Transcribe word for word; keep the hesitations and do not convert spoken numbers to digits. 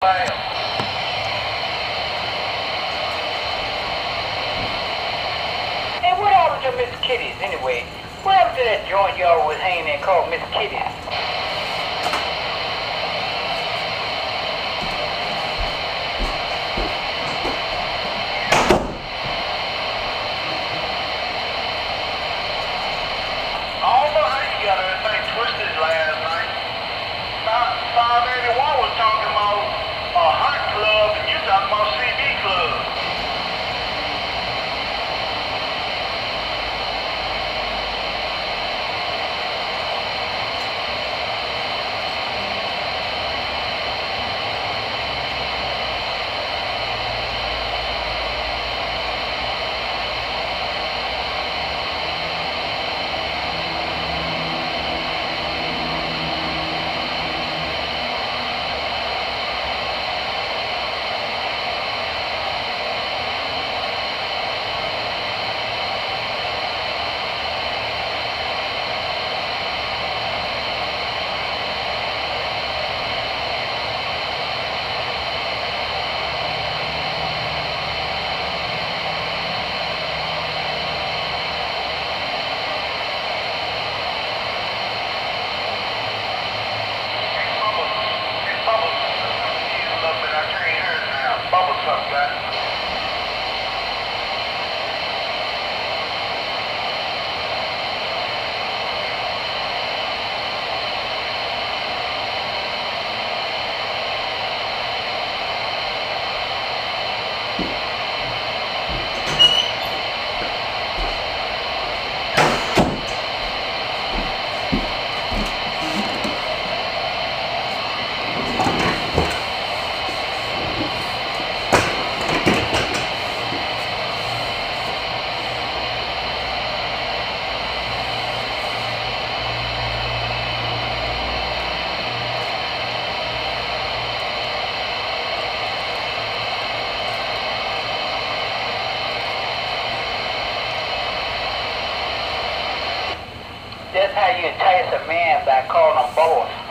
Hey, what happened to Miss Kitty's anyway? What happened to that joint y'all was hanging there called Miss Kitty's? I don't know how you got everything twisted last night. five eighty-one was talking about a hunt club and you talking about C B club. That's how you entice a man by calling him boss.